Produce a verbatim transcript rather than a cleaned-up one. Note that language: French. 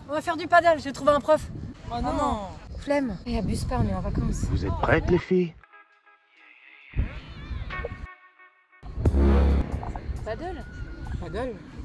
On va faire du paddle, j'ai trouvé un prof. Oh non, non. Flemme. Et abuse pas, on est en vacances. Vous êtes prêtes, les filles? Paddle? Paddle?